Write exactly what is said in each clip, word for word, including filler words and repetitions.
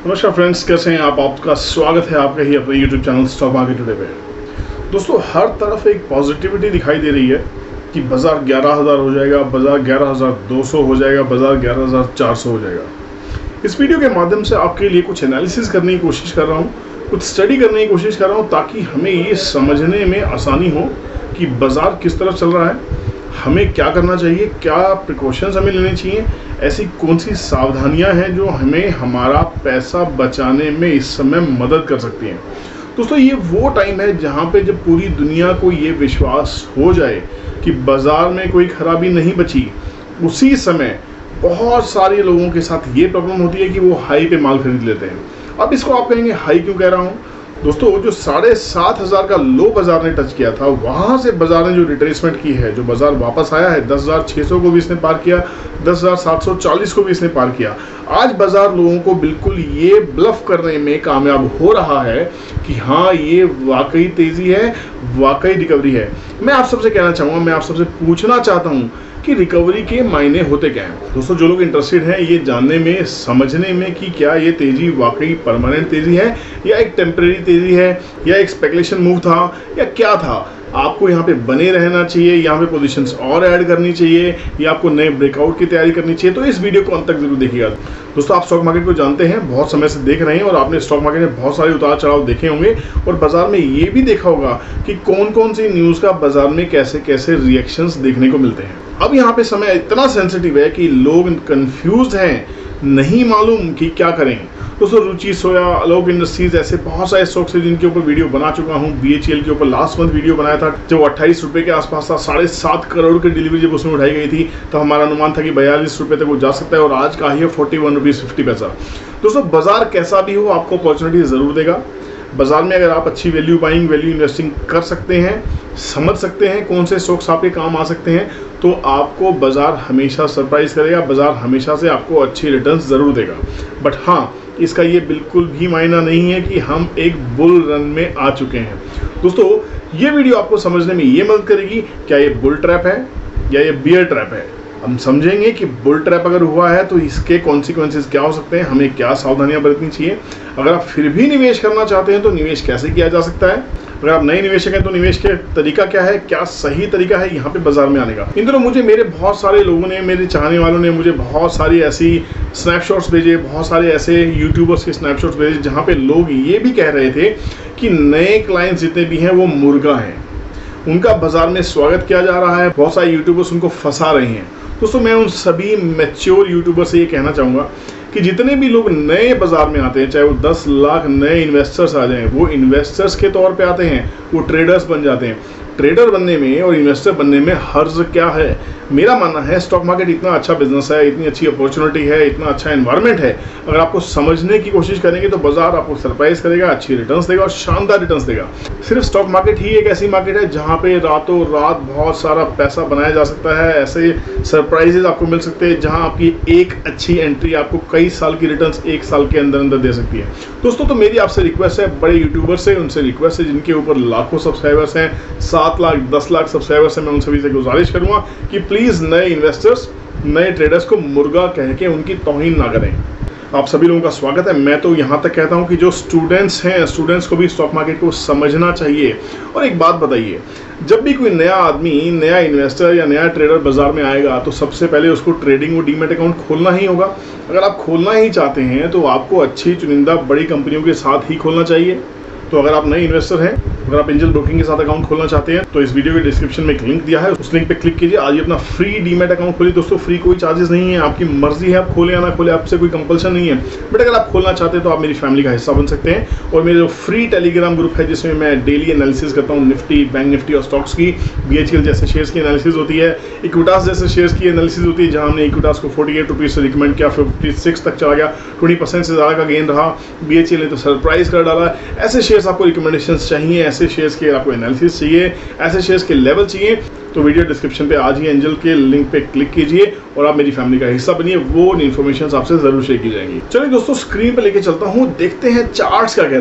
नमस्कार फ्रेंड्स, कैसे हैं आप? आपका स्वागत है आपका ही अपने YouTube channel stock market today पे। दोस्तों, हर तरफ एक पॉजिटिविटी दिखाई दे रही है कि बाजार ग्यारह हज़ार हो जाएगा, बाजार ग्यारह हज़ार दो सौ हो जाएगा, बाजार ग्यारह हज़ार चार सौ हो जाएगा। इस वीडियो के माध्यम से आपके लिए कुछ एनालिसिस करने की कोशिश कर रहा हूँ, कुछ स्टडी करने की कोशिश कर रहा हूँ, ताकि हमें ये समझने में आसानी हो कि बाजार किस तरफ चल रहा है, हमें क्या करना चाहिए, क्या प्रिकॉशंस हमें लेने चाहिए, ऐसी कौन सी सावधानियां हैं जो हमें हमारा पैसा बचाने में इस समय मदद कर सकती हैं। दोस्तों, ये वो टाइम है जहां पे जब पूरी दुनिया को ये विश्वास हो जाए कि बाजार में कोई खराबी नहीं बची, उसी समय बहुत सारे लोगों के साथ ये प्रॉब्लम होती है कि वो हाई पे माल खरीद लेते हैं। अब इसको आप कहेंगे हाई क्यों कह रहा हूँ? दोस्तों, जो साढ़े सात हजार का लो बाजार ने टच किया था, वहां से बाजार ने जो रिट्रेसमेंट की है, जो बाजार वापस आया है, दस हजार छह सौ को भी इसने पार किया, दस हजार सात सौ चालीस को भी इसने पार किया। आज बाजार लोगों को बिल्कुल ये ब्लफ करने में कामयाब हो रहा है कि हाँ, ये वाकई तेजी है, वाकई रिकवरी है। मैं आप सबसे कहना चाहूंगा, मैं आप सबसे पूछना चाहता हूँ कि रिकवरी के मायने होते क्या हैं। दोस्तों, जो लोग इंटरेस्टेड हैं ये जानने में, समझने में कि क्या ये तेजी वाकई परमानेंट तेजी है या एक टेम्परेरी तेजी है या एक स्पेकुलेशन मूव था या क्या था, आपको यहाँ पे बने रहना चाहिए, यहाँ पे पोजीशंस और ऐड करनी चाहिए या आपको नए ब्रेकआउट की तैयारी करनी चाहिए, तो इस वीडियो को अंत तक जरूर देखिएगा। दोस्तों, आप स्टॉक मार्केट को जानते हैं, बहुत समय से देख रहे हैं और आपने स्टॉक मार्केट में बहुत सारे उतार चढ़ाव देखे होंगे और बाजार में ये भी देखा होगा कि कौन कौन सी न्यूज़ का बाजार में कैसे कैसे रिएक्शंस देखने को मिलते हैं। अब यहाँ पे समय इतना सेंसिटिव है कि लोग कंफ्यूज हैं, नहीं मालूम कि क्या करें। दोस्तों, रुचि सोया, आलोक इंडस्ट्रीज, ऐसे बहुत सारे स्टॉक्स हैं जिनके ऊपर वीडियो बना चुका हूँ। बीएचईएल के ऊपर लास्ट मंथ वीडियो बनाया था जब अट्ठाईस रुपए के आसपास था, साढ़े सात करोड़ की डिलीवरी जब उसमें उठाई गई थी, तो हमारा अनुमान था कि बयालीस रुपए तक वो जा सकता है और आज का ही है फोर्टी वन रुपीज फिफ्टी पैसा। दोस्तों, बाजार कैसा भी हो आपको अपॉर्चुनिटी जरूर देगा। बाजार में अगर आप अच्छी वैल्यू बाइंग, वैल्यू इन्वेस्टिंग कर सकते हैं, समझ सकते हैं कौन से स्टॉक्स आपके काम आ सकते हैं, तो आपको बाजार हमेशा सरप्राइज करेगा, बाजार हमेशा से आपको अच्छी रिटर्न्स जरूर देगा। बट हाँ, इसका ये बिल्कुल भी मायना नहीं है कि हम एक बुल रन में आ चुके हैं। दोस्तों, ये वीडियो आपको समझने में ये मदद करेगी, क्या ये बुल ट्रैप है या ये बियर ट्रैप है। हम समझेंगे कि बुल ट्रैप अगर हुआ है तो इसके कॉन्सिक्वेंसेस क्या हो सकते हैं, हमें क्या सावधानियां बरतनी चाहिए। अगर आप फिर भी निवेश करना चाहते हैं तो निवेश कैसे किया जा सकता है। अगर आप नए निवेशक हैं तो निवेश के तरीका क्या है, क्या सही तरीका है यहाँ पे बाजार में आने का। इन दिनों मुझे मेरे बहुत सारे लोगों ने, मेरे चाहने वालों ने मुझे बहुत सारी ऐसी स्नैपशॉट्स भेजे, बहुत सारे ऐसे यूट्यूबर्स के स्नैपशॉट्स भेजे जहाँ पे लोग ये भी कह रहे थे कि नए क्लाइंट्स जितने भी हैं वो मुर्गा हैं, उनका बाजार में स्वागत किया जा रहा है, बहुत सारे यूट्यूबर्स उनको फंसा रहे हैं। दोस्तों, मैं उन सभी मैच्योर यूट्यूबर से ये कहना चाहूँगा कि जितने भी लोग नए बाजार में आते हैं, चाहे वो दस लाख नए इन्वेस्टर्स आ जाएं, वो इन्वेस्टर्स के तौर पे आते हैं, वो ट्रेडर्स बन जाते हैं। ट्रेडर बनने में और इन्वेस्टर बनने में हर्ज क्या है? मेरा मानना है स्टॉक मार्केट इतना अच्छा बिजनेस है, इतनी अच्छी अपॉर्चुनिटी है, इतना अच्छा एनवायरनमेंट है, अगर आपको समझने की कोशिश करेंगे तो बाजार आपको सरप्राइज करेगा, अच्छी रिटर्न्स देगा और शानदार रिटर्न्स देगा। सिर्फ स्टॉक मार्केट ही एक ऐसी मार्केट है जहाँ पे रातों रात बहुत सारा पैसा बनाया जा सकता है, ऐसे सरप्राइजेज आपको मिल सकते हैं जहाँ आपकी एक अच्छी एंट्री आपको कई साल की रिटर्न्स एक साल के अंदर अंदर दे सकती है। दोस्तों, तो मेरी आपसे रिक्वेस्ट है, बड़े यूट्यूबर्स से उनसे रिक्वेस्ट है जिनके ऊपर लाखों सब्सक्राइबर्स हैं, सात लाख दस लाख सब्सक्राइबर्स हैं, मैं उन सभी से गुजारिश करूंगा कि प्लीज नए इन्वेस्टर्स, नए ट्रेडर्स को मुर्गा कह के उनकी तौहीन ना करें। आप सभी लोगों का स्वागत है। मैं तो यहाँ तक कहता हूँ कि जो स्टूडेंट्स हैं, स्टूडेंट्स को भी स्टॉक मार्केट को समझना चाहिए। और एक बात बताइए, जब भी कोई नया आदमी, नया इन्वेस्टर या नया ट्रेडर बाजार में आएगा तो सबसे पहले उसको ट्रेडिंग और डीमैट अकाउंट खोलना ही होगा। अगर आप खोलना ही चाहते हैं तो आपको अच्छी चुनिंदा बड़ी कंपनियों के साथ ही खोलना चाहिए। तो अगर आप नए इन्वेस्टर हैं, अगर आप एंजल ब्रोकिंग के साथ अकाउंट खोलना चाहते हैं तो इस वीडियो के डिस्क्रिप्शन में एक लिंक दिया है, उस लिंक पे क्लिक कीजिए, आज ही अपना फ्री डीमैट अकाउंट खोलिए। दोस्तों, फ्री कोई चार्जेस नहीं है, आपकी मर्जी है, आप खोले या ना खोले, आपसे कोई कंपल्शन नहीं है। बट अगर आप खोलना चाहते हैं तो आप मेरी फैमिली का हिस्सा बन सकते हैं। और मेरे जो फ्री टेलीग्राम ग्रुप है जिसमें मैं डेली एनालिसिस करता हूँ निफ्टी, बैंक निफ्टी और स्टॉक्स की, बीएचईएल जैसे शेयर्स की एनालिसिस होती है, इक्विटास जैसे शेयर्स की एनालिसिस होती है, जहाँ हमने इक्विटास को फोर्टी एट रुपीज से रिकमेंड किया, फिफ्टी सिक्स तक चला गया, ट्वेंटी परसेंट से ज़्यादा का गेन रहा। बीएचईएल ने तो सरप्राइज कर डाला। ऐसे शेयर्स आपको रिकमेंडेशन चाहिए, ऐसे शेयर्स के आपको एनालिसिस चाहिए, ऐसे शेयर्स के लेवल चाहिए, तो वीडियो डिस्क्रिप्शन पे आज ही एंजल के लिंक पे क्लिक कीजिए और आप मेरी फैमिली का हिस्सा बनिए। वो इन्फॉर्मेशन आपसे जरूर शेयर की जाएंगी। चलिए दोस्तों, स्क्रीन पे लेके चलता हूँ, देखते हैं चार्ट्स क्या कह रहे हैं।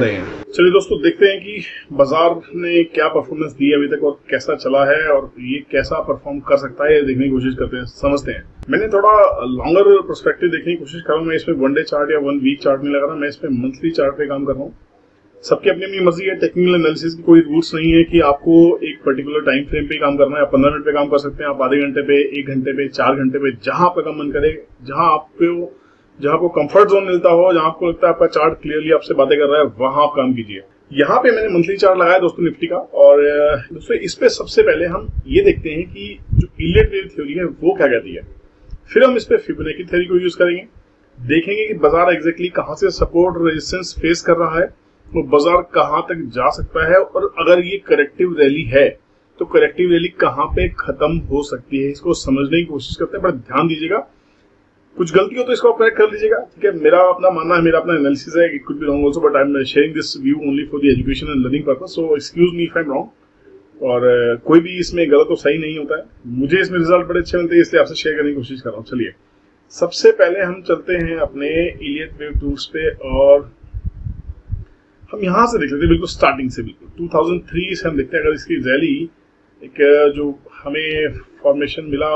चलिए दोस्तों, देखते हैं कि बाजार ने क्या परफॉर्मेंस दी है अभी तक और कैसा चला है और ये कैसा परफॉर्म कर सकता है, ये देखने की कोशिश करते हैं, समझते हैं। मैंने थोड़ा लॉन्गर पर्सपेक्टिव देखने की कोशिश कर रहा हूँ। मैं इसमें वन डे चार्ट या वन वीक चार्ट नहीं लगा रहा, मैं इसमें मंथली चार्ट पे काम कर रहा हूँ। सबकी अपनी अपनी मर्जी है। टेक्निकल एनालिसिस की कोई रूल्स नहीं है कि आपको एक पर्टिकुलर टाइम फ्रेम पे काम करना है। आप पंद्रह मिनट पे काम कर सकते हैं, आप आधे घंटे पे, एक घंटे पे, चार घंटे पे, जहां आपका मन करे, जहां आपको जहां आपको कंफर्ट जोन मिलता हो, जहां आपको लगता है आपका चार्ट क्लियरली आपसे बातें कर रहा है, वहां आप काम कीजिए। यहाँ पे मैंने मंथली चार्ट लगाया दोस्तों निफ्टी का। और दोस्तों इस पे सबसे पहले हम ये देखते हैं कि जो इलियट वेव थ्योरी है वो क्या कहती है। फिर हम इस पे फिबोनाची थ्योरी को यूज करेंगे, देखेंगे कि बाजार एग्जैक्टली कहां से सपोर्ट रेजिस्टेंस फेस कर रहा है, वो बाजार कहां तक जा सकता है, और अगर ये करेक्टिव रैली है तो करेक्टिव रैली कहां पे खत्म हो सकती है। इसको समझने की कोशिश करते हैं, बट ध्यान दीजिएगा, कुछ गलती हो तो इसको आप करेक्ट कर लीजिएगा, ठीक है। मेरा अपना मानना है, मेरा अपना एनालिसिस है, it could be wrong also, but I am sharing this view only for the education and learning purpose, so excuse me if I am wrong. और uh, कोई भी इसमें गलत और सही नहीं होता है। मुझे इसमें रिजल्ट बड़े अच्छे मिलते हैं, इसलिए आपसे शेयर करने की कोशिश कर रहा हूँ। चलिए सबसे पहले हम चलते हैं अपने इलियट वेव टूल्स पे और हम यहां से देख लेते हैं, बिल्कुल स्टार्टिंग से, बिल्कुल टू थाउजेंड थ्री से हम देखते हैं। अगर इसकी रैली एक जो हमें फॉर्मेशन मिला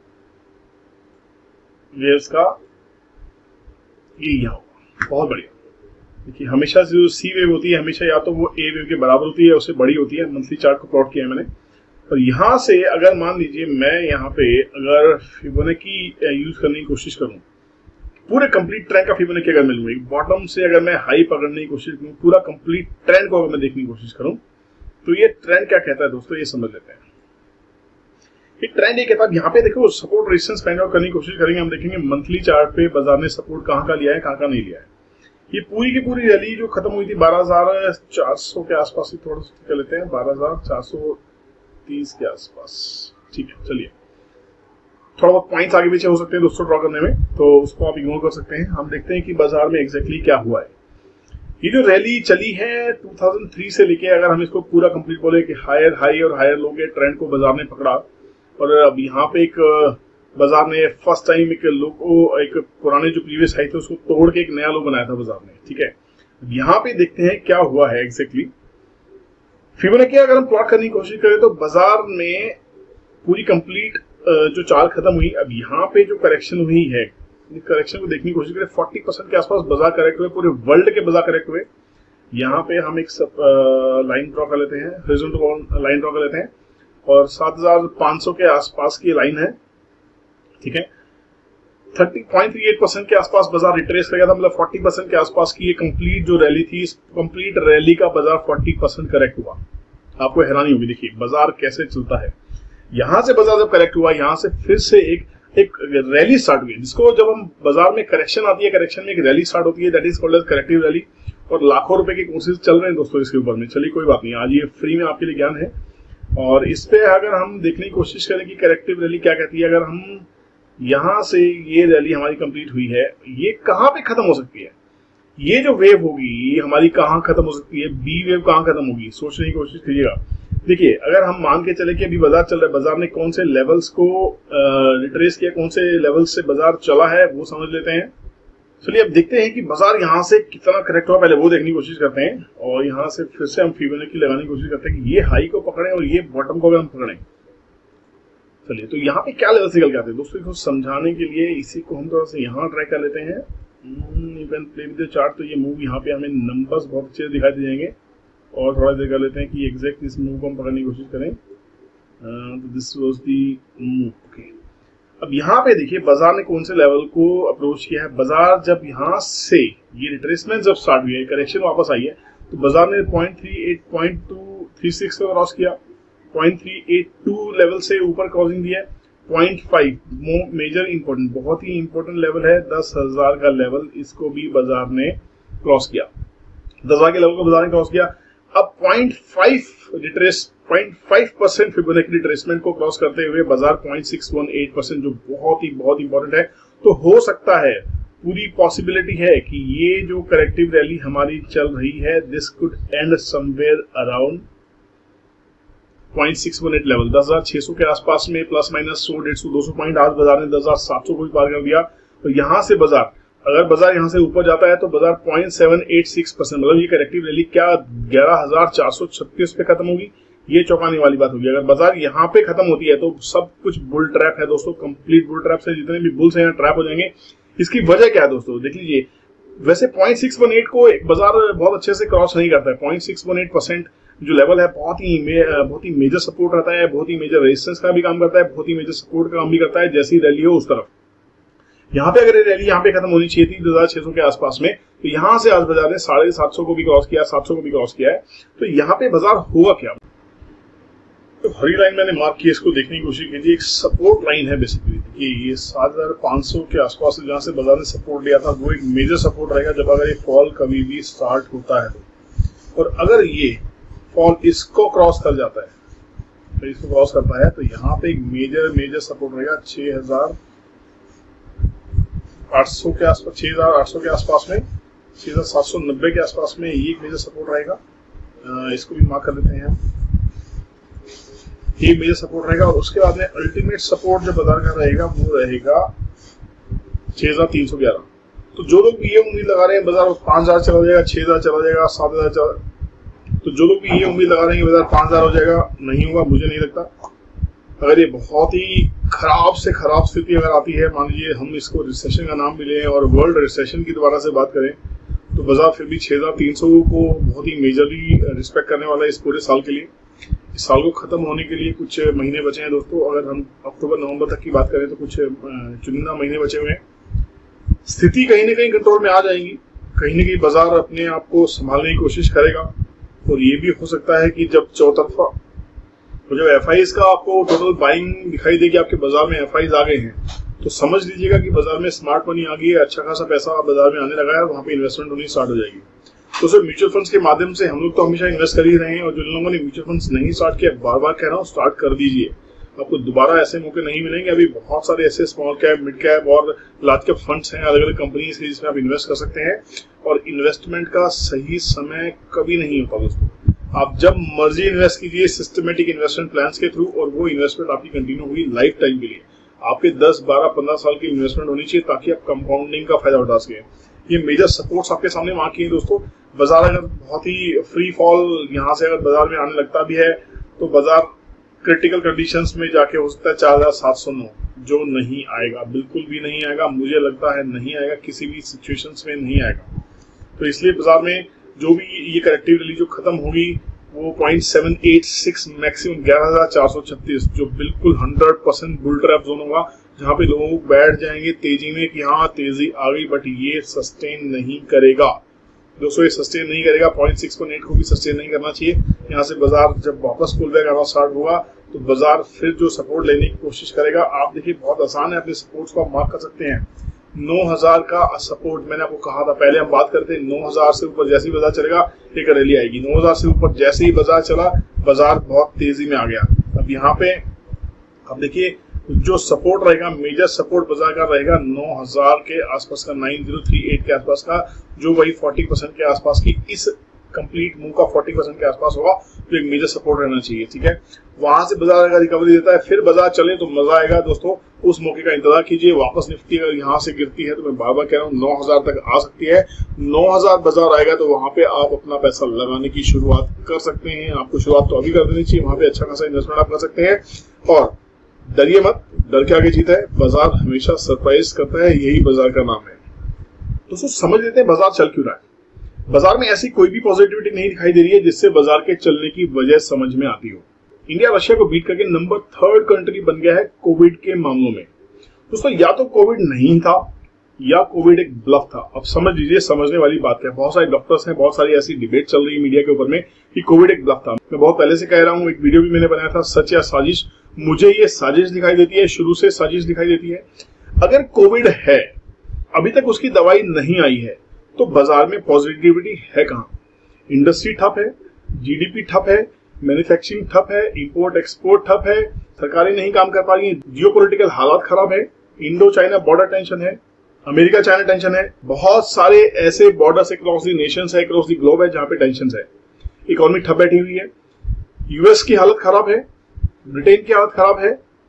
वेव्स का, ये यहाँ होगा, बहुत बढ़िया। देखिए हमेशा जो सी वेव होती है हमेशा या तो वो ए वेव के बराबर होती है, उससे बड़ी होती है। मंथली चार्ट को प्लॉट किया है मैंने। और यहाँ से अगर मान लीजिए मैं यहाँ पे अगर फिबोनाची यूज करने की कोशिश करूँ, पूरे कंप्लीट ट्रेंड का फिबोनाची अगर मैं लूँ, बॉटम से अगर मैं हाई पकड़ने की कोशिश करूँ, पूरा कंप्लीट ट्रेंड को अगर मैं देखने की कोशिश करूँ, तो ये ट्रेंड क्या कहता है दोस्तों, ये समझ लेते हैं। ये ट्रेंड ये कहता है, यहाँ पे देखो सपोर्ट रेजिस्टेंस फाइंड आउट करने की कोशिश करेंगे। हम देखेंगे मंथली चार्ट पे बाजार ने सपोर्ट कहाँ का लिया है, कहाँ का नहीं लिया है। ये पूरी की पूरी रैली जो खत्म हुई थी बारह हजार चार सौ के आसपास, थोड़ा सा कर लेते हैं, बारह हजार चार सौ तीस के आसपास, ठीक है। चलिए थोड़ा बहुत पॉइंट्स आगे पीछे हो सकते हैं दोस्तों ड्रॉ करने में, तो उसको आप इग्नोर कर सकते हैं। हम देखते हैं कि बाजार में एग्जैक्टली क्या हुआ है। ये जो रैली चली है टू थाउजेंड थ्री से लेके, अगर हम इसको पूरा कंप्लीट बोले कि हायर हाई और हायर लो के ट्रेंड को बाजार ने पकड़ा, और अब यहाँ पे एक बाजार ने फर्स्ट टाइम एक लो को, एक पुराने जो प्रीवियस हाई थे उसको तोड़ के एक नया लो बनाया था बाजार ने, ठीक है। यहाँ पे देखते हैं क्या हुआ है एग्जैक्टली। फिबोनाची अगर हम प्लॉट करने की कोशिश करें तो बाजार में पूरी कंप्लीट जो चाल खत्म हुई, अब यहाँ पे जो करेक्शन हुई है, करेक्शन को देखने की कोशिश करें, फोर्टी परसेंट के आसपास बाजार करेक्ट हुए, पूरे वर्ल्ड के बाजार करेक्ट हुए। यहाँ पे हम एक लाइन ड्रॉ कर लेते हैं, हॉरिजॉन्टल लाइन ड्रॉ कर लेते हैं, और सात हजार पांच सौ के आसपास की लाइन है, ठीक है। तीस पॉइंट तीन आठ परसेंट के आसपास बाजार रिट्रेस कर गया था, मतलब चालीस परसेंट के आसपास की ये कंप्लीट जो रैली थी, इस कंप्लीट रैली का बाजार चालीस परसेंट करेक्ट हुआ। आपको हैरानी होगी, देखिए बाजार कैसे चलता है। यहां से बाजार जब करेक्ट हुआ, यहां से फिर से एक एक रैली स्टार्ट हुई, जिसको जब हम बाजार में करेक्शन आती है, करेक्शन में एक रैली स्टार्ट होती है, that is called as corrective rally. और लाखों रुपए के कोर्सेज चल रहे हैं दोस्तों इसके ऊपर में। चलिए कोई बात नहीं, आज ये फ्री में आपके लिए ज्ञान है। और इस पे अगर हम देखने की कोशिश करें कि करेक्टिव रैली क्या कहती है, अगर हम यहां से ये रैली हमारी कंप्लीट हुई है, ये कहां पे खत्म हो सकती है, ये जो वेव होगी ये हमारी कहां खत्म हो सकती है, बी वेव कहां खत्म होगी, सोचने की कोशिश कीजिएगा। देखिए अगर हम मान के चले कि अभी बाजार चल रहा है, बाजार ने कौन से लेवल्स को रिट्रेस किया, कौन से लेवल्स से बाजार चला है, वो समझ लेते हैं। चलिए अब देखते हैं कि बाजार यहाँ से कितना करेक्ट हुआ, पहले वो देखने की कोशिश करते हैं। और यहाँ से फिर से हम फिबोनाची लगाने की कोशिश करते हैं कि ये हाई को पकड़े और ये बॉटम को अगर हम पकड़े। चलिए तो यहाँ पे क्या लेवल निकल के आते हैं दोस्तों, इसको समझाने के लिए इसी को हम थोड़ा सा यहाँ ट्राई कर लेते हैं। Even play with the chart, तो ये मूव यहाँ पे हमें नंबर्स बहुत अच्छे से दिखाई दे जाएंगे। और थोड़ा देर कर लेते हैं कि एग्जैक्ट इस मूव को हम पकड़ने की कोशिश करें। तो this was the move, okay. अब यहाँ पे देखिए बाजार ने कौन से लेवल को अप्रोच किया है। बाजार जब यहाँ से ये रिट्रेसमेंट जब स्टार्ट हुई है, करेक्शन वापस आई है, तो बाजार ने point three eight point two three six को क्रॉस किया, point three eight two level से ऊपर क्रॉसिंग दिया है, पॉइंट फाइव मेजर इंपॉर्टेंट, बहुत ही इंपॉर्टेंट लेवल है, दस हजार का लेवल, इसको भी बाजार ने क्रॉस किया, दस हजार के लेवल को बाजार ने क्रॉस किया। अब point five retrace point five percent Fibonacci retracement को क्रॉस करते हुए बाजार point six one eight percent, जो बहुत ही बहुत इंपॉर्टेंट है। तो हो सकता है, पूरी पॉसिबिलिटी है कि ये जो करेक्टिव रैली हमारी चल रही है, this could end somewhere around point six one eight level, दस हजार छह सौ के आसपास में, प्लस माइनस सौ डेढ़ सौ दो सौ पॉइंट। आज बाजार ने दस हजार सात सौ को भी पार कर दिया। तो यहां से बाजार अगर बाजार यहाँ से ऊपर जाता है तो बाजार point seven eight six percent मतलब ये करेक्टिव रैली क्या ग्यारह हजार चार सौ छत्तीस पे खत्म होगी, ये चौंकाने वाली बात होगी। अगर बाजार यहाँ पे खत्म होती है तो सब कुछ बुल ट्रैप है दोस्तों, कंप्लीट बुल ट्रैप से जितने भी बुल्स हैं यहाँ ट्रैप हो जाएंगे। इसकी वजह क्या है दोस्तों, देख लीजिए। वैसे पॉइंट सिक्स वन एट को एक बाजार बहुत अच्छे से क्रॉस नहीं करता है। Point six one eight percent जो लेवल है बहुत ही बहुत ही मेजर सपोर्ट रहता है, बहुत ही मेजर रेजिस्टेंस का भी काम करता है, बहुत ही मेजर सपोर्ट का काम भी करता है। जैसी रैली हो उस तरफ यहाँ पे अगर ये रैली यहाँ पे खत्म होनी चाहिए थी दो हजार छह सौ के आसपास में, तो यहाँ से आज बाजार ने साढ़े सात सौ को भी क्रॉस किया, सात सौ को भी क्रॉस किया है। तो यहाँ पे बाजार हुआ क्या, तो हरी लाइन मैंने मार्क की, इसको देखने की कोशिश की थी। एक सपोर्ट लाइन है बेसिकली कि ये सात हजार पांच सौ के आसपास से जहाँ से बाजार ने सपोर्ट लिया था वो एक मेजर सपोर्ट रहेगा जब अगर ये फॉल कभी भी स्टार्ट होता है तो। और अगर ये फॉल इसको क्रॉस कर जाता है, तो इसको क्रॉस करता है तो यहाँ पे एक मेजर मेजर सपोर्ट रहेगा छह हजार आठ सौ के आसपास, छह हजार आठ सौ के आसपास में, छह हजार सात सौ नब्बे के आसपास में ये एक मेजर सपोर्ट रहेगा। इसको भी मार्क कर लेते हैं, ये मेजर सपोर्ट रहेगा। और उसके बाद में अल्टीमेट सपोर्ट जो बाजार का रहेगा वो रहेगा छह हजार तीन सौ ग्यारह। तो जो लोग ये उम्मीद लगा रहे हैं बाजार पांच हजार चला जाएगा, छह हजार चला जाएगा, सात हजार चला, तो जो लोग भी ये उम्मीद लगा रहे हैं बाजार पांच हजार हो जाएगा, नहीं होगा, मुझे नहीं लगता। अगर ये बहुत ही खराब से खराब स्थिति अगर आती है, मान लीजिए हम इसको रिसेशन का नाम भी लें और वर्ल्ड रिसेशन की दोबारा से बात करें, तो बाजार फिर भी छह हजार तीन सौ को बहुत ही मेजरली रिस्पेक्ट करने वाला है इस पूरे साल के लिए। इस साल को खत्म होने के लिए कुछ महीने बचे हैं दोस्तों। अगर हम अक्टूबर नवंबर तक की बात करें तो कुछ चुनिंदा महीने बचे हुए हैं। स्थिति कहीं ना कहीं कंट्रोल में आ जाएगी, कहीं ना कहीं बाजार अपने आप को संभालने की कोशिश करेगा। और ये भी हो सकता है कि जब चौतरफा तो जब एफ आईज का आपको टोटल बाइंग दिखाई देगी, आपके बाजार में एफ आईज आ गए हैं, तो समझ लीजिएगा कि बाजार में स्मार्ट मनी आ गई है, अच्छा खासा पैसा बाजार में आने लगा है, वहां पे इन्वेस्टमेंट होनी स्टार्ट हो जाएगी। तो सर म्यूचुअल फंड्स के माध्यम से हम लोग तो हमेशा इन्वेस्ट कर ही रहे हैं, और जिन लोगों ने म्यूचुअल फंड्स नहीं स्टार्ट किया, बार बार कह रहा हूँ स्टार्ट कर दीजिए, आपको दोबारा ऐसे मौके नहीं मिलेंगे। अभी बहुत सारे ऐसे स्मॉल कैप, मिड कैप और लार्ज कैप फंड्स हैं अलग अलग कंपनीज के जिसमें आप इन्वेस्ट कर सकते हैं। और इन्वेस्टमेंट का सही समय कभी नहीं होता दोस्तों, आप जब मर्जी इन्वेस्ट कीजिए सिस्टमेटिक इन्वेस्टमेंट प्लान्स के थ्रू, और वो इन्वेस्टमेंट आपकी कंटिन्यू होगी लाइफ टाइम के लिए। आपके दस, बारह, पंद्रह साल की इन्वेस्टमेंट होनी चाहिए ताकि आप कंपाउंडिंग का फायदा उठा सकें। ये मेजर सपोर्ट्स आपके सामने मार्क किए दोस्तों। बाजार अगर बहुत ही फ्री फॉल यहाँ से अगर बाजार में आने लगता भी है तो बाजार क्रिटिकल कंडीशंस में जाके हो सकता है चार हजार सात सौ नौ, जो नहीं आएगा, बिल्कुल भी नहीं आएगा, मुझे लगता है नहीं आएगा, किसी भी सिचुएशंस में नहीं आएगा। तो इसलिए बाजार में जो भी ये करेक्टिव रैली जो खत्म होगी वो point seven eight six maximum ग्यारह हजार चार सौ छत्तीस, जो बिल्कुल hundred percent bull trap zone होगा, जहां पे लोग बैठ जाएंगे तेजी में कि हाँ तेजी आ गई, बट ये सस्टेन नहीं करेगा दोस्तों, ये सस्टेन नहीं करेगा। पॉइंट सिक्स वन एट को भी सस्टेन नहीं करना चाहिए। यहाँ से बाजार जब वापस पुल बैक आना स्टार्ट होगा तो बाजार फिर जो सपोर्ट लेने की कोशिश करेगा। आप देखिए बहुत आसान है, अपने सपोर्ट्स को आप मार्क कर सकते हैं। नौ हजार का सपोर्ट मैंने आपको कहा था, पहले हम बात करते हैं नौ हजार से ऊपर जैसे ही बाजार चलेगा एक रैली आएगी। नौ हजार से ऊपर जैसे ही बाजार चला, बाजार बहुत तेजी में आ गया। अब यहाँ पे अब देखिए जो सपोर्ट रहेगा, मेजर सपोर्ट बाजार का रहेगा नौ हजार के आसपास का, नाइन जीरो थ्री एट के आसपास का, जो वही फोर्टी परसेंट के आसपास की इस कंप्लीट मूव का फोर्टी परसेंट के आसपास होगा, तो एक मेजर सपोर्ट रहना चाहिए। ठीक है, वहां से बाजार अगर रिकवरी देता है फिर बाजार चले तो मजा आएगा दोस्तों। उस मौके का इंतजार कीजिए। वापस निफ्टी अगर यहाँ से गिरती है तो मैं बार बार कह रहा हूँ नौ हजार तक आ सकती है। नौ हजार बाजार आएगा तो वहां पे आप अपना पैसा लगाने की शुरुआत कर सकते हैं। आपको शुरुआत तो अभी कर देनी चाहिए, वहां पे अच्छा खासा इन्वेस्टमेंट आप कर सकते हैं। और डरिए मत, डर के आगे जीता है। बाजार हमेशा सरप्राइज करता है, यही बाजार का नाम है दोस्तों। समझ लेते हैं बाजार चल क्यों रहा है। बाजार में ऐसी कोई भी पॉजिटिविटी नहीं दिखाई दे रही है जिससे बाजार के चलने की वजह समझ में आती हो। इंडिया रशिया को बीट करके नंबर थर्ड कंट्री बन गया है कोविड के मामलों में दोस्तों। या तो कोविड नहीं था या कोविड एक ब्लफ था। अब समझ लीजिए, समझने वाली बात है। बहुत सारे डॉक्टर्स हैं, बहुत सारी ऐसी डिबेट चल रही है मीडिया के ऊपर में कि कोविड एक ब्लफ था। मैं बहुत पहले से कह रहा हूँ, एक वीडियो भी मैंने बनाया था, सच या साजिश। मुझे ये साजिश दिखाई देती है, शुरू से साजिश दिखाई देती है। अगर कोविड है, अभी तक उसकी दवाई नहीं आई है, तो बाजार में पॉजिटिविटी है कहां? इंडस्ट्री ठप है, जीडीपी ठप है, मैन्युफैक्चरिंग ठप है, इंपोर्ट एक्सपोर्ट ठप है, सरकारें नहीं काम कर पा रही है, जियोपॉलिटिकल हालात खराब है, इंडो चाइना बॉर्डर टेंशन है, अमेरिका चाइना टेंशन है, बहुत सारे ऐसे बॉर्डर्स अक्रॉस दी नेशंस है, अक्रॉस दी ग्लोब है जहां पे टेंशन है। इकोनॉमी ठप बैठी हुई है, यूएस की हालत खराब है, ब्रिटेन की हालत खराब है,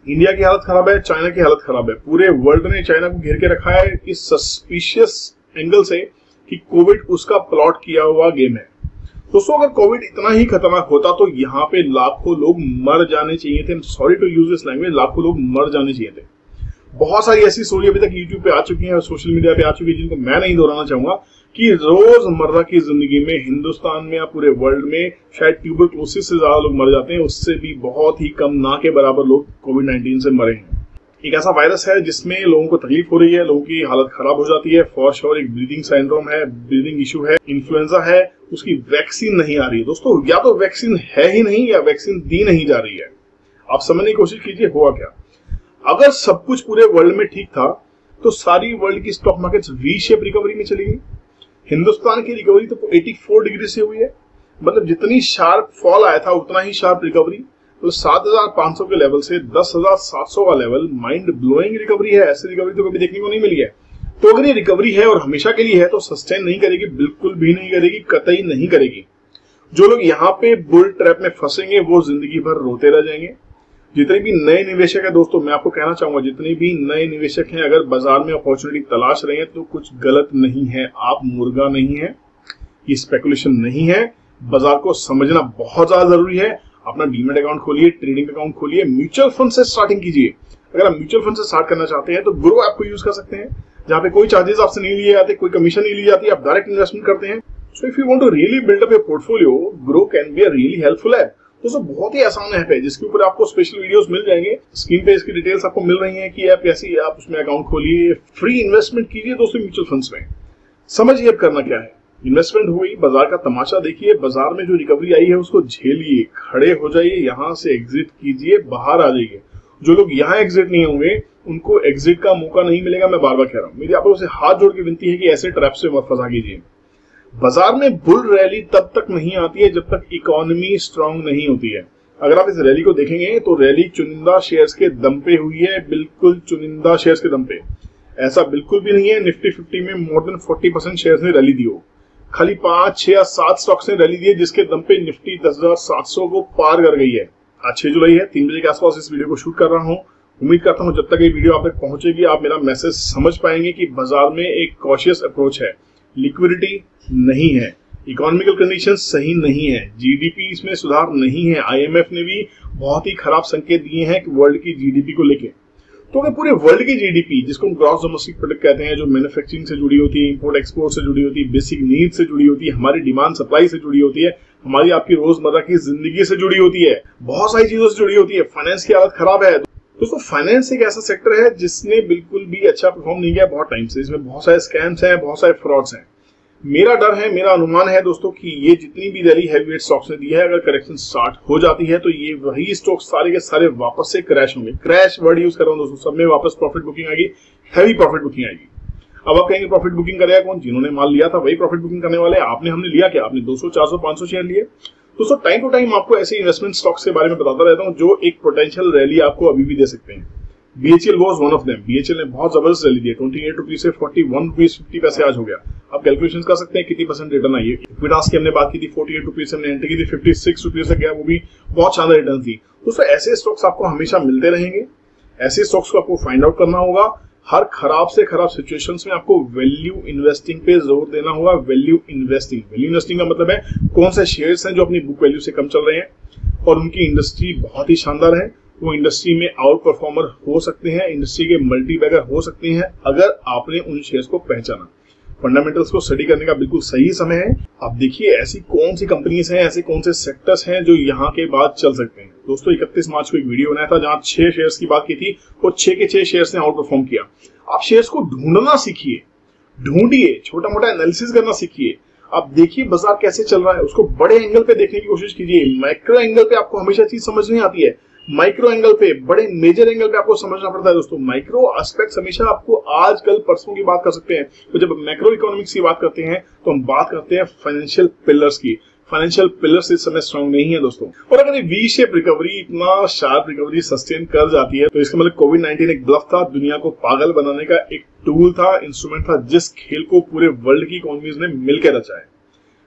इंडिया की हालत खराब है, चाइना की हालत खराब है। पूरे वर्ल्ड ने चाइना को घेर के रखा है इस सस्पिशियस एंगल से कि कोविड उसका प्लॉट किया हुआ गेम है। दोस्तों अगर कोविड इतना ही खतरनाक होता तो यहाँ पे लाखों लोग मर जाने चाहिए थे। Sorry to use this language, लाखों लोग मर जाने चाहिए थे। बहुत सारी ऐसी स्टोरी अभी तक यूट्यूब पे आ चुकी है और सोशल मीडिया पे आ चुकी है जिनको मैं नहीं दोहराना चाहूंगा कि रोजमर्रा की जिंदगी में हिंदुस्तान में या पूरे वर्ल्ड में शायद ट्यूबरक्लोसिस से ज्यादा लोग मर जाते हैं, उससे भी बहुत ही कम ना के बराबर लोग कोविड नाइन्टीन से मरे हैं। एक ऐसा वायरस है जिसमें लोगों को तकलीफ हो रही है, लोगों की हालत खराब हो जाती है। फॉर श्योर एक ब्रीदिंग सिंड्रोम है, ब्रीदिंग इशू है, इन्फ्लुएंजा है, उसकी वैक्सीन नहीं आ रही है। दोस्तों या तो वैक्सीन है ही नहीं या वैक्सीन दी नहीं जा रही है। आप समझने की कोशिश कीजिए हुआ क्या। अगर सब कुछ पूरे वर्ल्ड में ठीक था तो सारी वर्ल्ड की stock markets V shape recovery में चली गई। हिंदुस्तान की रिकवरी तो चौरासी डिग्री से हुई है, मतलब जितनी शार्प फॉल आया था उतना ही शार्प रिकवरी। तो सात हजार पांच सौ के लेवल से दस हजार सात सौ का लेवल माइंड ब्लोइंग रिकवरी है। ऐसी रिकवरी तो कभी देखने को नहीं मिली है। तो अगर ये रिकवरी है और हमेशा के लिए है तो सस्टेन नहीं करेगी, बिल्कुल भी नहीं करेगी, कतई नहीं करेगी। जो लोग यहाँ पे बुल ट्रैप में फंसेंगे वो जिंदगी भर रोते रह जाएंगे। जितने भी नए निवेशक है दोस्तों, मैं आपको कहना चाहूंगा, जितने भी नए निवेशक हैं अगर बाजार में अपॉर्चुनिटी तलाश रहे हैं तो कुछ गलत नहीं है। आप मुर्गा नहीं है, ये स्पेकुलेशन नहीं है। बाजार को समझना बहुत ज्यादा जरूरी है। अपना डीमेट अकाउंट खोलिए, ट्रेडिंग अकाउंट खोलिए, म्यूचुअल फंड से स्टार्टिंग कीजिए। अगर आप म्यूचुअल फंड से स्टार्ट करना चाहते हैं तो ग्रो ऐप को यूज कर सकते हैं, जहां पे कोई चार्जेस आपसे नहीं लिए जाते, कोई कमीशन नहीं ली जाती, आप डायरेक्ट इन्वेस्टमेंट करते हैं। So if you want to really build up your portfolio, Groww can be a really helpful app. दोस्तों बहुत ही आसान ऐप है जिसके ऊपर आपको स्पेशल वीडियोस मिल जाएंगे। स्क्रीन पे इसकी डिटेल्स आपको मिल रही हैं कि ऐप कैसी है। आप उसमें अकाउंट खोलिए, फ्री इन्वेस्टमेंट कीजिए दोस्तों म्यूचुअल फंड्स में। समझिए अब करना क्या है। इन्वेस्टमेंट हुई, बाजार का तमाशा देखिए, बाजार में जो रिकवरी आई है उसको झेलिए, खड़े हो जाइए, यहाँ से एग्जिट कीजिए, बाहर आ जाइए। जो लोग यहाँ एग्जिट नहीं होंगे उनको एग्जिट का मौका नहीं मिलेगा। मैं बार बार कह रहा हूँ, मेरी आप लोगों से हाथ जोड़ के विनती है कि ऐसे ट्रैप से मत फंसा कीजिए। बाजार में बुल रैली तब तक नहीं आती है जब तक इकोनॉमी स्ट्रांग नहीं होती है। अगर आप इस रैली को देखेंगे तो रैली चुनिंदा शेयर्स के दम पे हुई है, बिल्कुल चुनिंदा शेयर्स के दम पे। ऐसा बिल्कुल भी नहीं है निफ्टी फिफ्टी में more than forty percent shares ने रैली दी हो। खाली पांच छह या सात स्टॉक्स ने रैली दी है जिसके दम पे निफ्टी दस हजार सात सौ को पार कर गई है। आज छह जुलाई है, तीन बजे के आसपास इस वीडियो को शूट कर रहा हूँ। उम्मीद करता हूँ जब तक ये वीडियो आप तक पहुंचेगी आप मेरा मैसेज समझ पाएंगे कि बाजार में एक कॉशियस अप्रोच है, लिक्विडिटी नहीं है, इकोनॉमिकल कंडीशन सही नहीं है, जीडीपी इसमें सुधार नहीं है। आईएमएफ ने भी बहुत ही खराब संकेत दिए हैं कि वर्ल्ड की जीडीपी को लेके। तो अगर पूरे वर्ल्ड की जीडीपी, जिसको हम ग्रॉस डोमेस्टिक प्रोडक्ट कहते हैं, जो मैन्युफैक्चरिंग से जुड़ी होती है, इंपोर्ट एक्सपोर्ट से जुड़ी होती है, बेसिक नीड से जुड़ी होती है, हमारी डिमांड सप्लाई से जुड़ी होती है, हमारी आपकी रोजमर्रा की जिंदगी से जुड़ी होती है, बहुत सारी चीजों से जुड़ी होती है। फाइनेंस की हालत खराब है दोस्तों। फाइनेंस एक ऐसा सेक्टर है जिसने बिल्कुल भी अच्छा परफॉर्म नहीं किया बहुत टाइम से। इसमें बहुत सारे स्कैम्स हैं, बहुत सारे फ्रॉड्स हैं। मेरा डर है, मेरा अनुमान है दोस्तों कि ये जितनी भी रैली हैवीवेट स्टॉक्स ने दी है, अगर करेक्शन स्टार्ट हो जाती है तो ये वही स्टॉक्स सारे के सारे वापस से क्रैश होंगे। क्रैश वर्ड यूज कर रहा हूं दोस्तों, सब में वापस प्रॉफिट बुकिंग आएगी, हैवी प्रॉफिट बुकिंग आएगी। अब आप कहेंगे प्रॉफिट बुकिंग करेगा कौन? जिन्होंने माल लिया था वही प्रॉफिट बुकिंग करने वाले। आपने हमने लिया क्या? आपने दो सौ चार सौ पांच सौ शेयर लिए। दोस्तों टाइम टू टाइम आपको ऐसे इन्वेस्टमेंट स्टॉक्स के बारे में बताता रहता हूं जो एक पोटेंशियल रैली आपको अभी भी दे सकते हैं। BHEL was one of them. BHEL ने बहुत जबरदस्त रैली दी है, अट्ठाईस रुपीस से इकतालीस रुपीस पचास पैसे आज हो गया। आप कैलकुलेशन कर सकते हैं कितनी परसेंट रिटर्न आई है। इक्विटास की हमने बात की थी, अड़तालीस रुपीस हमने एंट्री की थी, छप्पन रुपीस तक गया, वो भी बहुत शानदार रिटर्न थी। दोस्तों ऐसे स्टॉक्स आपको हमेशा मिलते रहेंगे। ऐसे स्टॉक्स को आपको फाइंड आउट करना होगा। हर खराब से खराब सिचुएशंस में आपको वैल्यू इन्वेस्टिंग पे जोर देना होगा। वैल्यू इन्वेस्टिंग वैल्यू इन्वेस्टिंग का मतलब है कौन से शेयर्स हैं जो अपनी बुक वैल्यू से कम चल रहे हैं और उनकी इंडस्ट्री बहुत ही शानदार है, वो इंडस्ट्री में आउट परफॉर्मर हो सकते हैं, इंडस्ट्री के मल्टी बैगर हो सकते हैं अगर आपने उन शेयर्स को पहचाना। फंडामेंटल्स को स्टडी करने का बिल्कुल सही समय है। आप देखिए ऐसी कौन सी कंपनीज हैं, ऐसे कौन से सेक्टर्स हैं जो यहाँ के बाद चल सकते हैं। दोस्तों इकतीस मार्च को एक वीडियो बनाया था जहां छह शेयर्स की बात की थी, वो छह के छह शेयर्स ने आउट परफॉर्म किया। आप शेयर्स को ढूंढना सीखिए, ढूंढिए, छोटा मोटा एनालिसिस करना सीखिए। आप देखिए बाजार कैसे चल रहा है, उसको बड़े एंगल पे देखने की कोशिश कीजिए। मैक्रो एंगल पे आपको हमेशा चीज समझ नहीं आती है, माइक्रो एंगल पे, बड़े मेजर एंगल पे आपको समझना पड़ता है दोस्तों। माइक्रो एस्पेक्ट्स हमेशा आपको आज कल परसों की बात कर सकते हैं, तो जब मैक्रो इकोनॉमिक्स की बात करते हैं तो हम बात करते हैं फाइनेंशियल पिलर्स की। फाइनेंशियल पिलर्स इस समय स्ट्रांग नहीं है दोस्तों। और अगर ये वी शेप रिकवरी, इतना शार्प रिकवरी सस्टेन कर जाती है तो इसका मतलब कोविड नाइनटीन एक ब्लफ था, दुनिया को पागल बनाने का एक टूल था, इंस्ट्रूमेंट था, जिस खेल को पूरे वर्ल्ड की इकोनॉमीज ने मिलकर रचा है।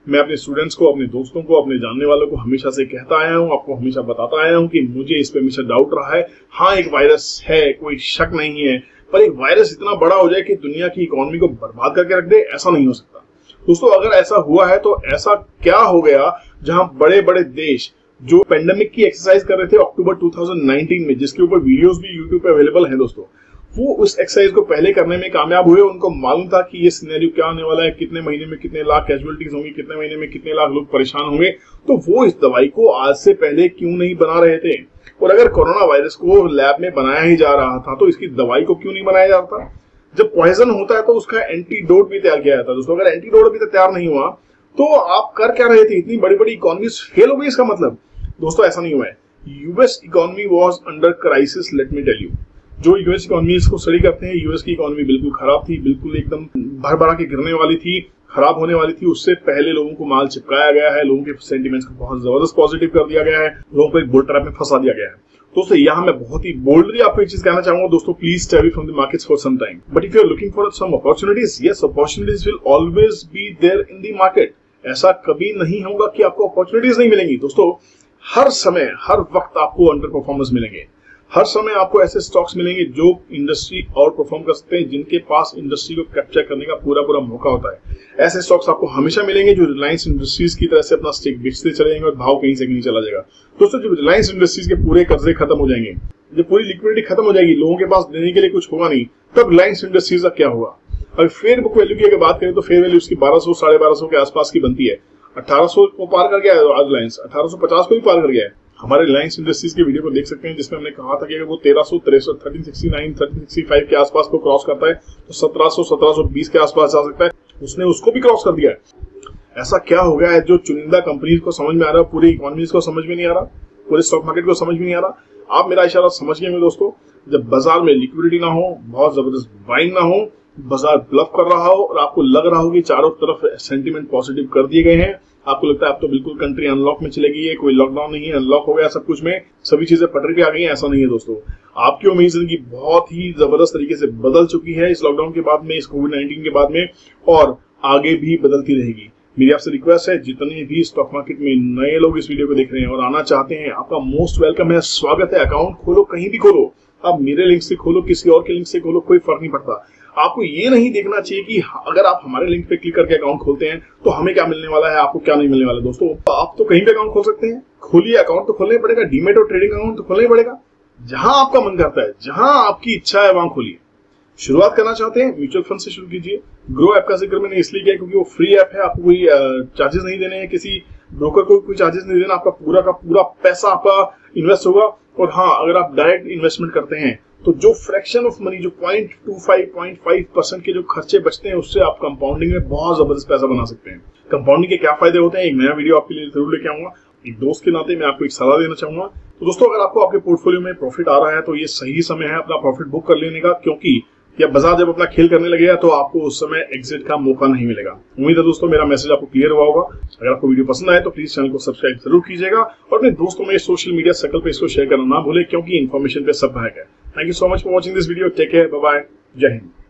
मैं अपने स्टूडेंट्स को, अपने दोस्तों को, अपने जानने वालों को हमेशा से कहता आया हूं, आपको हमेशा बताता आया हूं कि मुझे इस पे हमेशा डाउट रहा है। हाँ, एक वायरस है, कोई शक नहीं है, पर एक वायरस इतना बड़ा हो जाए कि दुनिया की इकोनॉमी को बर्बाद करके रख दे, ऐसा नहीं हो सकता। दोस्तों, अगर ऐसा हुआ है तो ऐसा क्या हो गया जहां बड़े बड़े देश जो पेंडेमिक की एक्सरसाइज कर रहे थे अक्टूबर दो हज़ार उन्नीस में, जिसके ऊपर वीडियोस भी यूट्यूब पे अवेलेबल हैं दोस्तों, वो उस एक्सरसाइज को पहले करने में कामयाब हुए। उनको मालूम था कि ये सिनेरियो क्या होने वाला है, कितने महीने में कितने लाख कैजुअलिटीज होंगी, कितने महीने में कितने लाख लोग परेशान होंगे, तो वो इस दवाई को आज से पहले क्यों नहीं बना रहे थे। और अगर कोरोना वायरस को लैब में बनाया ही जा रहा था तो इसकी दवाई को क्यों नहीं बनाया जाता। जब पॉइजन होता है तो उसका एंटीडोट भी तैयार किया जाता है दोस्तों। अगर एंटीडोट अभी तक तैयार नहीं हुआ तो आप कर क्या रहे थे। इतनी बड़ी बड़ी इकोनॉमीज फेल हो गई, इसका मतलब दोस्तों ऐसा नहीं हुआ है। US economy was under crisis, let me tell you. जो यूएस इकोनॉमी को स्टडी करते हैं, यूएस की इकोनॉमी बिल्कुल खराब थी, बिल्कुल एकदम भर भरा के गिरने वाली थी, खराब होने वाली थी। उससे पहले लोगों को माल चिपकाया गया है, लोगों के सेंटिमेंट्स को बहुत जबरदस्त पॉजिटिव कर दिया गया है, लोगों को एक बुल ट्रैप में फंसा दिया गया है। दोस्तों, यहाँ मैं बहुत ही बोल्डली आपको एक चीज कहना चाहूंगा दोस्तों, please stay away from the markets for some time, but if you are looking for some opportunities, yes, opportunities will always be there in the market. ऐसा कभी नहीं होगा कि आपको अपॉर्चुनिटीज नहीं मिलेंगी। दोस्तों, हर समय, हर वक्त आपको अंडर परफॉर्मेंस मिलेंगे। हर समय आपको ऐसे स्टॉक्स मिलेंगे जो इंडस्ट्री और परफॉर्म कर सकते हैं, जिनके पास इंडस्ट्री को कैप्चर करने का पूरा पूरा मौका होता है। ऐसे स्टॉक्स आपको हमेशा मिलेंगे जो रिलायंस इंडस्ट्रीज की तरह से अपना स्टेक बेचते चले जाएंगे और भाव कहीं से कहीं चला जाएगा। दोस्तों, जब रिलायंस इंडस्ट्रीज के पूरे कर्जे खत्म हो जाएंगे, जब पूरी लिक्विडिटी खत्म हो जाएगी, लोगों के पास देने के लिए कुछ होगा नहीं, तब रिलायंस इंडस्ट्रीज का क्या होगा। अगर फेयर बुक वैल्यू की अगर बात करें तो फेयर वैल्यू उसकी बारह सौ साढ़े बारह सौ के आसपास की बनती है। अठारह सौ को पार कर गया है आज रिलायंस, अठारह सौ पचास को भी पार कर गया है। हमारे रिलायंस इंडस्ट्रीज के वीडियो को देख सकते हैं जिसमें हमने कहा था कि अगर वो तेरह सौ तिरसठ, तेरह सौ उनहत्तर, तेरह सौ पैंसठ के आसपास को क्रॉस करता है तो सत्रह सौ, सत्रह सौ बीस के आसपास जा सकता है। उसने उसको भी क्रॉस कर दिया है। ऐसा क्या हो गया है जो चुनिंदा कंपनीज को समझ में आ रहा है, पूरी इकोनॉमीज को समझ में नहीं आ रहा, पूरे स्टॉक मार्केट को समझ में नहीं आ रहा। आप मेरा इशारा समझ गए दोस्तों। जब बाजार में लिक्विडिटी ना हो, बहुत जबरदस्त बाइंग ना हो, बाजार ब्लफ कर रहा हो और आपको लग रहा हो कि चारों तरफ सेंटीमेंट पॉजिटिव कर दिए गए हैं, आपको लगता है अब तो बिल्कुल कंट्री अनलॉक में चलेगी है, कोई लॉकडाउन नहीं है, अनलॉक हो गया सब कुछ में, सभी चीजें पटरी पे आ गई हैं, ऐसा नहीं है दोस्तों। आपकी उम्मीद जिंदगी बहुत ही जबरदस्त तरीके से बदल चुकी है इस लॉकडाउन के बाद में, इस कोविड नाइन्टीन के बाद में, और आगे भी बदलती रहेगी। मेरी आपसे रिक्वेस्ट है, जितने भी स्टॉक मार्केट में नए लोग इस वीडियो को देख रहे हैं और आना चाहते हैं, आपका मोस्ट वेलकम है, स्वागत है। अकाउंट खोलो, कहीं भी खोलो, आप मेरे लिंक से खोलो, किसी और के लिंक से खोलो, कोई फर्क नहीं पड़ता। आपको ये नहीं देखना चाहिए कि अगर आप हमारे लिंक पे क्लिक करके अकाउंट खोलते हैं तो हमें क्या मिलने वाला है, आपको क्या नहीं मिलने वाला। दोस्तों, आप तो कहीं पे अकाउंट खोल सकते हैं, खोलिए, अकाउंट तो खोलना ही पड़ेगा, डीमेट और ट्रेडिंग अकाउंट तो खोलना ही पड़ेगा। जहां आपका मन करता है, जहां आपकी इच्छा है, वहां खोलिए। शुरुआत करना चाहते हैं म्यूचुअल फंड से शुरू कीजिए। ग्रो ऐप का जिक्र मैंने इसलिए किया क्योंकि वो फ्री ऐप है, आपको कोई चार्जेस नहीं देने हैं, किसी ब्रोकर को कोई चार्जेस नहीं देना, आपका पूरा का पूरा पैसा आपका इन्वेस्ट होगा। और हाँ, अगर आप डायरेक्ट इन्वेस्टमेंट करते हैं तो जो फ्रैक्शन ऑफ मनी, जो point two five, point five percent के जो खर्चे बचते हैं, उससे आप कंपाउंडिंग में बहुत जबरदस्त पैसा बना सकते हैं। कंपाउंडिंग के क्या फायदे होते हैं, एक नया वीडियो आपके लिए जरूर लेके आऊंगा। एक दोस्त के नाते मैं आपको एक सलाह देना चाहूंगा। तो दोस्तों, अगर आपको आपके पोर्टफोलियो में प्रॉफिट आ रहा है तो ये सही समय है अपना प्रॉफिट बुक कर लेने का, क्योंकि या बाजार जब अपना खेल करने लगेगा तो आपको उस समय एग्जिट का मौका नहीं मिलेगा। उम्मीद है दोस्तों मेरा मैसेज आपको क्लियर हुआ होगा। अगर आपको वीडियो पसंद आए तो प्लीज चैनल को सब्सक्राइब जरूर कीजिएगा और अपने दोस्तों में सोशल मीडिया सर्कल पे इसको शेयर करना ना भूले, क्योंकि इन्फॉर्मेशन पे सब है। Thank you so much for watching this video. Take care, bye bye, जय हिंद।